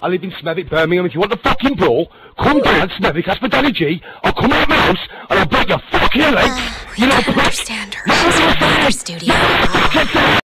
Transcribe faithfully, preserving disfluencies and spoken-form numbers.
I live in Smethwick, Birmingham. If you want the fucking brawl, come down Smethwick, ask for Danny G. I'll come out of my house and I'll break your fucking legs. Oh, you don't understand her. She's in another studio. Oh.